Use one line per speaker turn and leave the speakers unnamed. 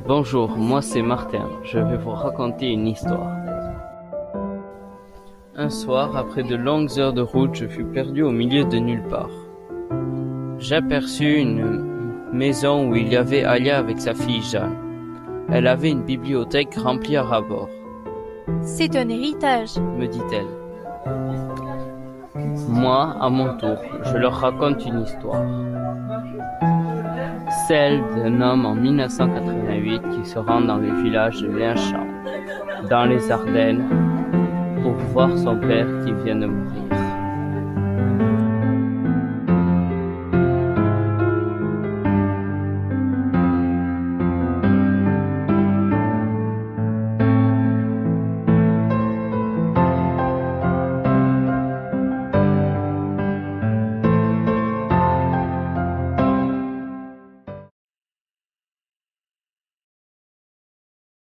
Bonjour, moi c'est Martin, je vais vous raconter une histoire. Un soir, après de longues heures de route, je fus perdu au milieu de nulle part. J'aperçus une maison où il y avait Alia avec sa fille Jeanne. Elle avait une bibliothèque remplie à ras bord.
C'est un héritage,
Me dit-elle. Moi, à mon tour, je leur raconte une histoire. Celle d'un homme en 1988 qui se rend dans le village de Linchamp, dans les Ardennes, pour voir son père qui vient de mourir.